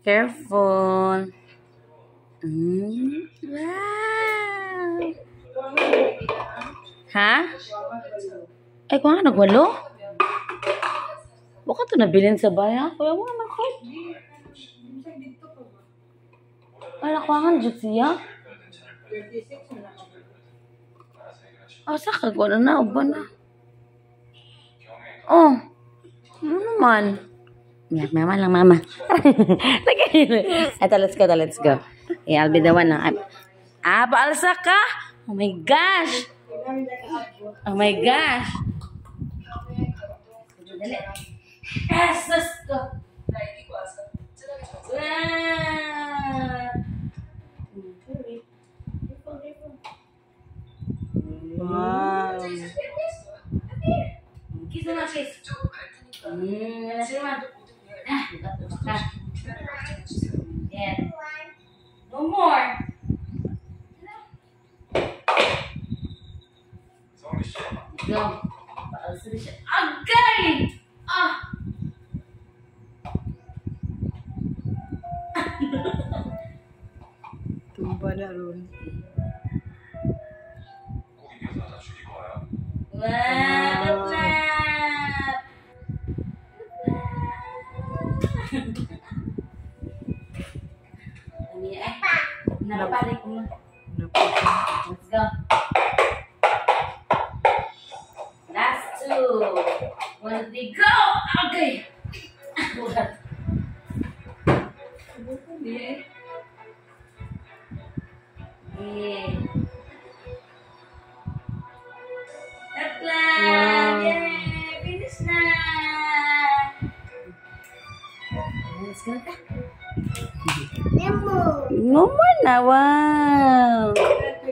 Careful. Wow. Ha? Ay, kung nga nagwalo? Baka ito nabilin sa bayan. Kuya mo naman ko. Ay, nakuha dyan siya. Asa ka? Gawala na. Uba na. Oh. Ano naman? Mama lang, mama. Ito, let's go. Let's go. Yeah, I'll be the one now. Paalsa ka? Oh my gosh. Oh my gosh. Dali. Sus ko. Wow. Kiss naman, kiss. Naman. Yeah. No more. Go. Agay! Tumba na ron. Wow! Napapalik mo. Let's go. Last two. One, three, go! Okay. Yeah. Wow. Yay! Finish na! Let's go. No more na. Wow!